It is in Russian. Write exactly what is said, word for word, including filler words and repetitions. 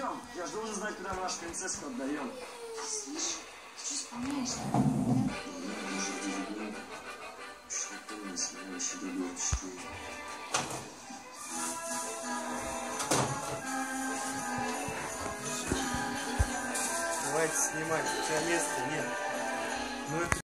Идем, я же должен знать, куда мы нашу принцесску отдаем. Слышь, ты что исполняешь? Давайте снимать, у тебя места нет. Ну, это